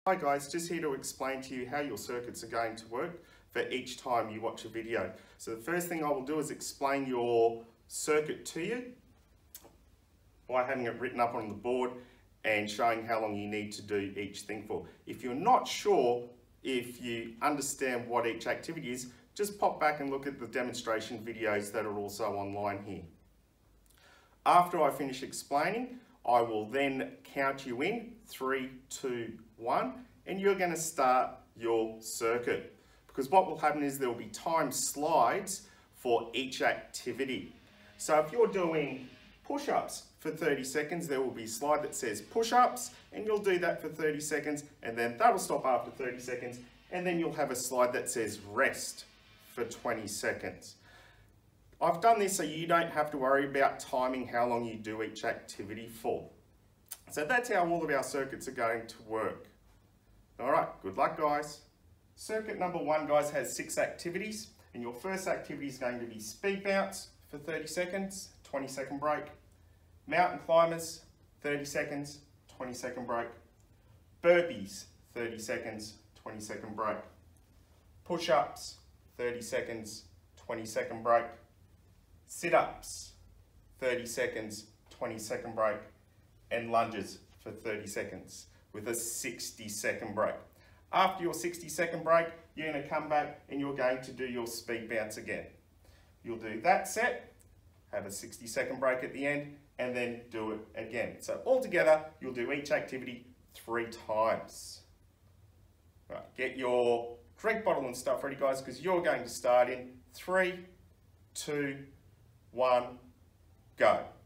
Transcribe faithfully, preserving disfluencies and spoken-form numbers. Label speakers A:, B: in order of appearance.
A: Hi guys, just here to explain to you how your circuits are going to work for each time you watch a video. So the first thing I will do is explain your circuit to you by having it written up on the board and showing how long you need to do each thing for. If you're not sure if you understand what each activity is, just pop back and look at the demonstration videos that are also online here. After I finish explaining, I will then count you in, three, two, one, and you're going to start your circuit. Because what will happen is there will be time slides for each activity. So if you're doing push-ups for thirty seconds, there will be a slide that says push-ups, and you'll do that for thirty seconds, and then that'll stop after thirty seconds, and then you'll have a slide that says rest for twenty seconds. I've done this so you don't have to worry about timing how long you do each activity for. So that's how all of our circuits are going to work. All right, good luck guys. Circuit number one, guys, has six activities, and your first activity is going to be speed bounce for thirty seconds, twenty second break. Mountain climbers, thirty seconds, twenty second break. Burpees, thirty seconds, twenty second break. Push-ups, thirty seconds, twenty second break. Sit-ups, thirty seconds, twenty second break, and lunges for thirty seconds with a sixty second break. After your sixty second break, you're going to come back and you're going to do your speed bounce again. You'll do that set, have a sixty second break at the end, and then do it again. So altogether, you'll do each activity three times. Right, get your drink bottle and stuff ready, guys, because you're going to start in three, two, one, go.